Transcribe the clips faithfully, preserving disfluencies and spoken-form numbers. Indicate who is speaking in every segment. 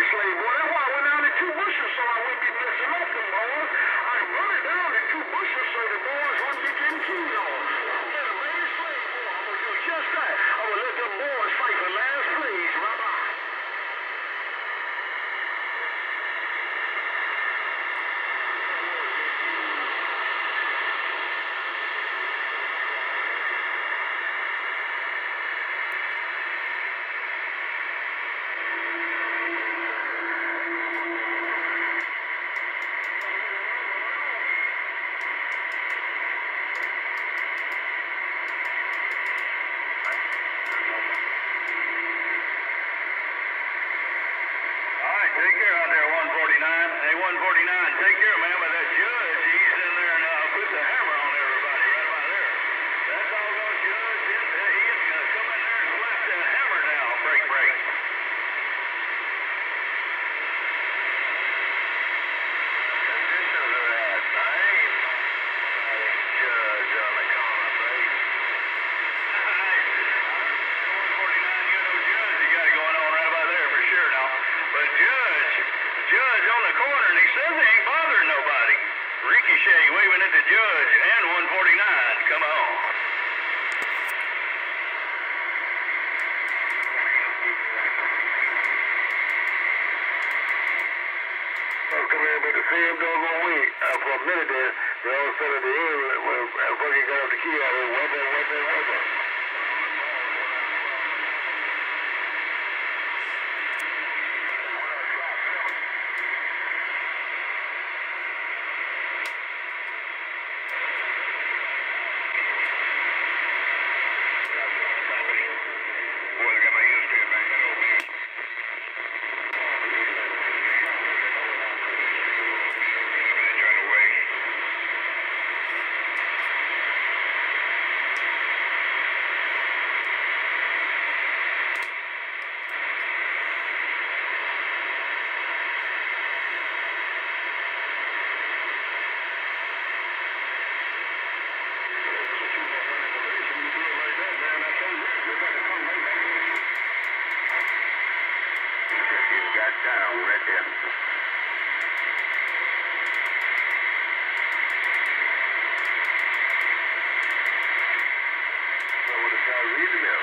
Speaker 1: slave, boy. That's why I went down to two bushes so I wouldn't be messing up them boys. I run it down to two bushes so the boys wouldn't be getting killed on. I'm better lady slave, boy. I'm gonna do just that. I'm gonna let them boys fight for last place. Bye-bye.
Speaker 2: Take care out there, one forty-nine. Hey, one forty-nine, take care, man. But that judge, he's in there and uh, puts a hammer on everybody right about there. That doggone judge, is, uh, he is going to come in there and slap that hammer down. Break, break. Conditions are at nine. Judge on the corner, baby. one forty-nine, you know, judge, you got it going on right about there for sure now. But Judge, Judge on the corner, and he says he ain't bothering nobody. Ricochet waving at the Judge and one forty-nine. Come on.
Speaker 1: Oh, come here, but the same doggone way. Uh, for a minute there, they all said at the end when I fucking got off the key out there, weapon, weapon, weapon.
Speaker 2: Down right there.
Speaker 1: So what the guy reading now?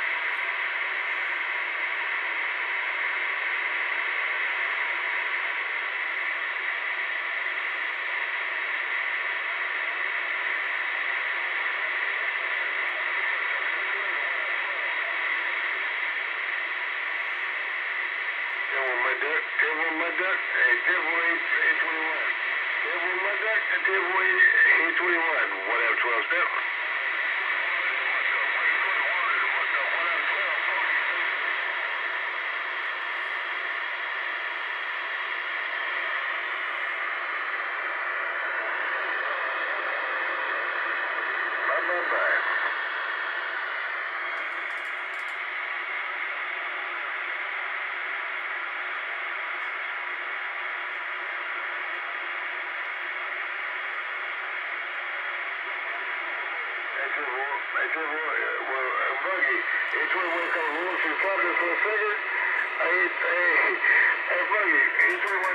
Speaker 1: Table my duck, hey, table eight twenty-one. Table my duck, table eight twenty-one. What up, twelve step? Bye bye bye. I said, well, well uh, Buggy, eight twenty-one come room from the captain for a second. I, I, hey, Buggy, eight twenty-one